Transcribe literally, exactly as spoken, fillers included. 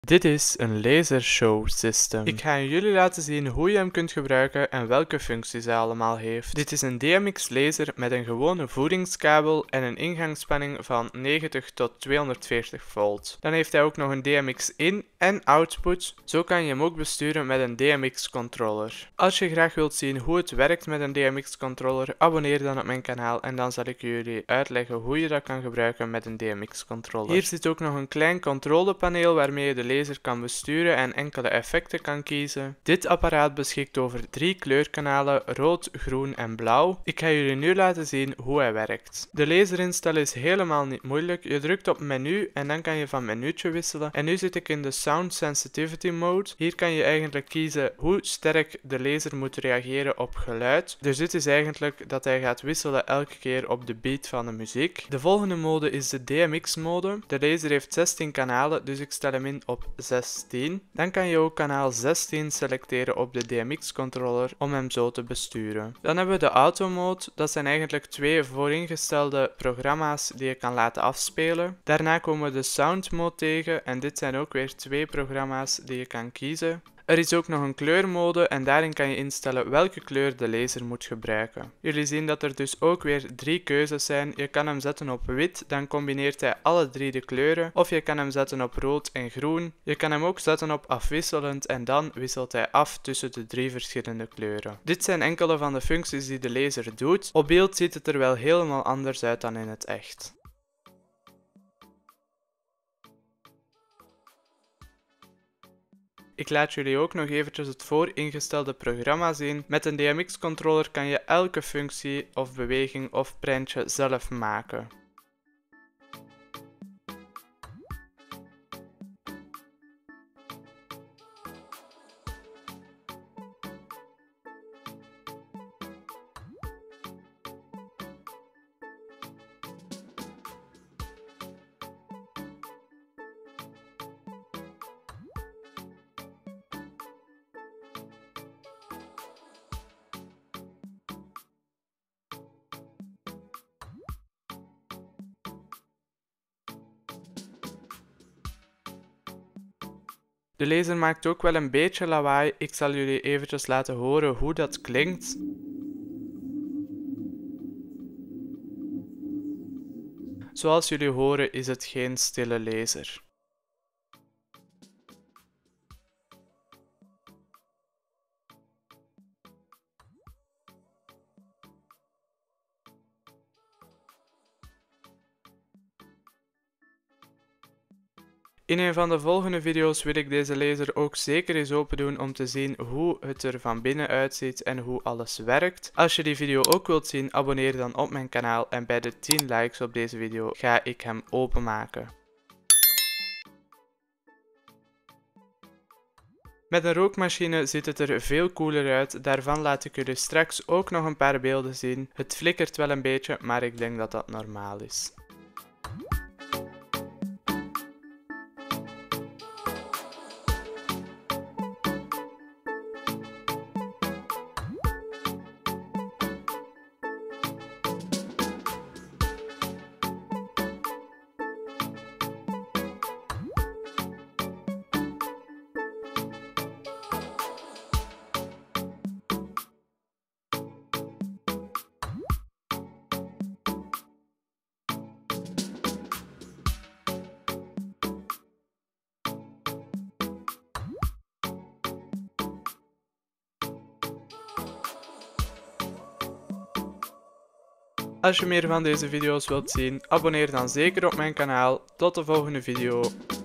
Dit is een laser show system. Ik ga jullie laten zien hoe je hem kunt gebruiken en welke functies hij allemaal heeft. Dit is een D M X laser met een gewone voedingskabel en een ingangsspanning van negentig tot tweehonderdveertig volt. Dan heeft hij ook nog een D M X in en output. Zo kan je hem ook besturen met een D M X controller. Als je graag wilt zien hoe het werkt met een D M X controller, abonneer dan op mijn kanaal en dan zal ik jullie uitleggen hoe je dat kan gebruiken met een D M X controller. Hier zit ook nog een klein controlepaneel waarmee je de laser kan besturen en enkele effecten kan kiezen. Dit apparaat beschikt over drie kleurkanalen, rood, groen en blauw. Ik ga jullie nu laten zien hoe hij werkt. De laser instellen is helemaal niet moeilijk. Je drukt op menu en dan kan je van menuutje wisselen. En nu zit ik in de Sound Sensitivity mode. Hier kan je eigenlijk kiezen hoe sterk de laser moet reageren op geluid. Dus dit is eigenlijk dat hij gaat wisselen elke keer op de beat van de muziek. De volgende mode is de D M X mode. De laser heeft zestien kanalen, dus ik stel hem in op zestien. Dan kan je ook kanaal zestien selecteren op de D M X controller om hem zo te besturen. Dan hebben we de auto mode. Dat zijn eigenlijk twee vooringestelde programma's die je kan laten afspelen. Daarna komen we de sound mode tegen en dit zijn ook weer twee programma's die je kan kiezen. Er is ook nog een kleurmode en daarin kan je instellen welke kleur de laser moet gebruiken. Jullie zien dat er dus ook weer drie keuzes zijn. Je kan hem zetten op wit, dan combineert hij alle drie de kleuren. Of je kan hem zetten op rood en groen. Je kan hem ook zetten op afwisselend en dan wisselt hij af tussen de drie verschillende kleuren. Dit zijn enkele van de functies die de laser doet. Op beeld ziet het er wel helemaal anders uit dan in het echt. Ik laat jullie ook nog eventjes het vooringestelde programma zien. Met een D M X controller kan je elke functie of beweging of prentje zelf maken. De laser maakt ook wel een beetje lawaai. Ik zal jullie eventjes laten horen hoe dat klinkt. Zoals jullie horen is het geen stille laser. In een van de volgende video's wil ik deze laser ook zeker eens open doen om te zien hoe het er van binnen uitziet en hoe alles werkt. Als je die video ook wilt zien, abonneer dan op mijn kanaal en bij de tien likes op deze video ga ik hem openmaken. Met een rookmachine ziet het er veel cooler uit, daarvan laat ik jullie straks ook nog een paar beelden zien. Het flikkert wel een beetje, maar ik denk dat dat normaal is. Als je meer van deze video's wilt zien, abonneer dan zeker op mijn kanaal. Tot de volgende video.